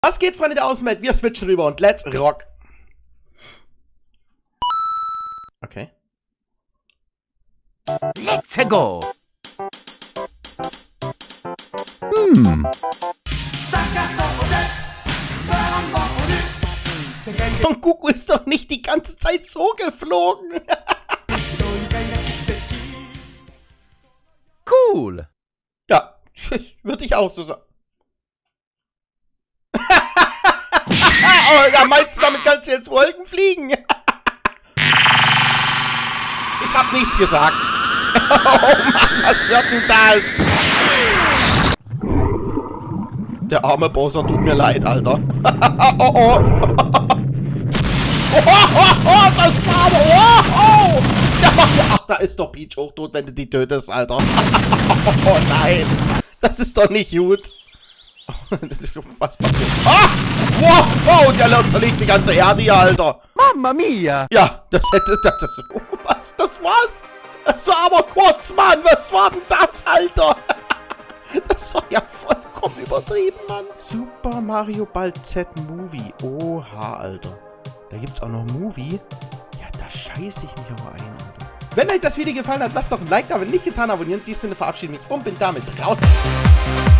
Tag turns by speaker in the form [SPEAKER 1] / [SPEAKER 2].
[SPEAKER 1] Was geht, Freunde der Außenwelt? Wir switchen rüber und let's rock. Okay.
[SPEAKER 2] Let's go.
[SPEAKER 1] Son Goku ist doch nicht die ganze Zeit so geflogen.
[SPEAKER 2] Cool.
[SPEAKER 1] Ja, würde ich auch so sagen. Oh, ja, meinst du, damit kannst du jetzt Wolken fliegen? Ich hab nichts gesagt. Oh Mann, was wird denn das? Der arme Bowser tut mir leid, Alter. Oh, oh. Oh, das war aber... Oh. Ach, da ist doch Peach hochtot, wenn du die tötest, Alter. Oh nein. Das ist doch nicht gut. Was passiert? Ah! Wow, wow, der zerlegt die ganze Erde hier, Alter.
[SPEAKER 2] Mamma mia.
[SPEAKER 1] Ja, das hätte... Was? Das war's? Das war aber kurz, Mann. Was war denn das, Alter? Das war ja vollkommen übertrieben, Mann. Super Mario Ball Z Movie. Oha, Alter. Da gibt's auch noch Movie. Ja, da scheiße ich mich aber ein, Alter. Wenn euch das Video gefallen hat, lasst doch ein Like da. Wenn nicht getan, abonnieren. In diesem Sinne verabschiede ich mich und bin damit raus.